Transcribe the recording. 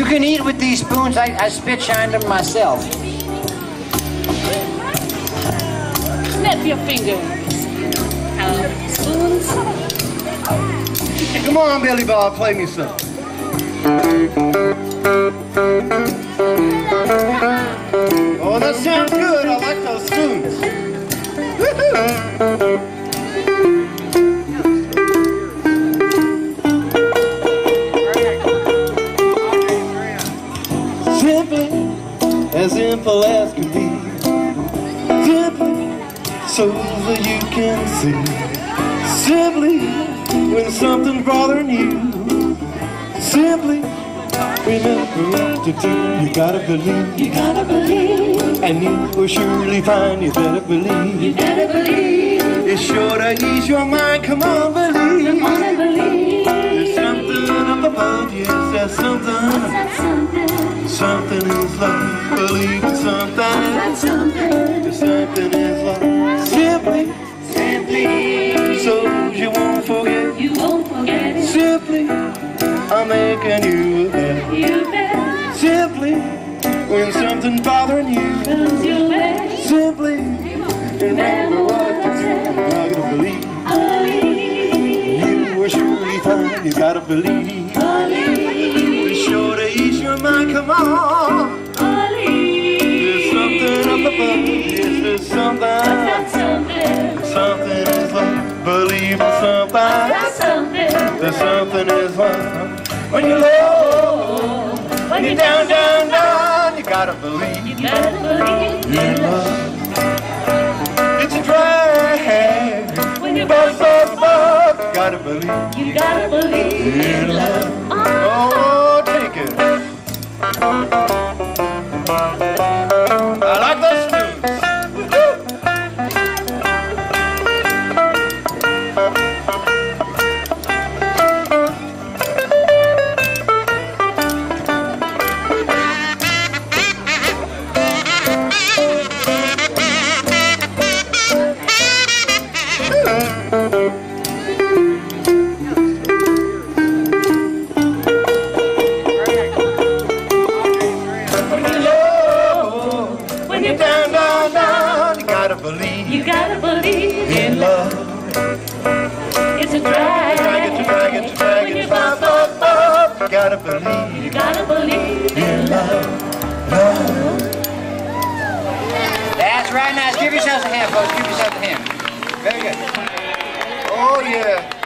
can eat with these spoons. I spit shined them myself. Snap your fingers. Spoons. Come on, Billy Bob, play me some. Oh, that sounds good. I like those spoons. Simply, as simple as can be. Simply, so that you can see. Simply, when something's bothering you. Simply, remember what to do. You gotta believe. You gotta believe. And you will surely find. You better believe. You better believe. It's sure to ease your mind. Come on, believe. Come on and believe. There's something up above. Yes, there's something. That's something. Something is love. Believe in something. That's something. There's something is love. Simply, Simply. so you won't forget. You won't forget it. Simply, I'm making you a bet. You bet. Simply, when something's bothering you. Cause you bet. Simply, remember what to do. You gotta believe. Believe. You will surely find. You gotta believe. Believe. It's sure to ease your mind. Come on. Believe. There's something up above. Yes, there's something. That's something. Something is love. Believe in something. That's something. There's something is love. When you're low, when you're down, down, down, you gotta believe. You gotta believe in love. It's a drag. When you Buzz, buzz, buzz. You gotta believe you gotta believe in love. Oh, take it. I like those tunes. You gotta believe In love. It's a drag. Drag it, When you bump, bump, bump. You gotta believe you gotta believe in love. Love. That's right. Now give yourselves a hand, folks. Give yourselves a hand. Very good. Oh, yeah.